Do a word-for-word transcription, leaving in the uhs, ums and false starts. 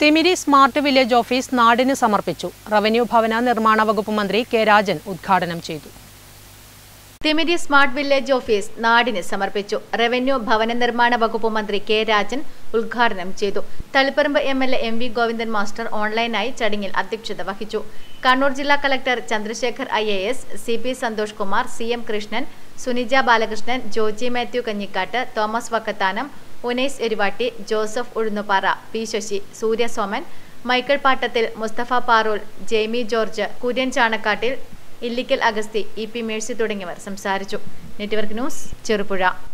Thimiri smart village office നാടിന് സമർപ്പിച്ചു. Revenue ഭവന നിർമ്മാണ വകുപ്പ് മന്ത്രി കെ രാജൻ ഉദ്ഘാടനം ചെയ്തു. തിമിരി സ്മാർട്ട് വില്ലേജ് ഓഫീസ് നാടിന് സമർപ്പിച്ചു. റവന്യൂ ഭവന നിർമ്മാണ വകുപ്പ് മന്ത്രി കെ രാജൻ ഉദ്ഘാടനം ചെയ്തു. Taliparamba M L A M V Govindan master ഓൺലൈനായി ചടങ്ങിൽ അധ്യക്ഷത വഹിച്ചു. കണ്ണൂർ ജില്ലാ collector Chandrasekhar I A S, C P Santhosh Kumar, C M Krishnan, Sunija Balakrishnan, Joji Mathew Kanjikkattu, Thomas Vakkathanam, Unais Eruvatti, Joseph Uzhunnuppara, P Sasi, Surya Soman, Michael Pattathil, Musthafa Parool, Jaimy George, Kurian Chanakkattil, Illikkal Agasthi, E P Mercy തുടങ്ങിയവർ സംസാരിച്ചു. Network news, Cherupuzha.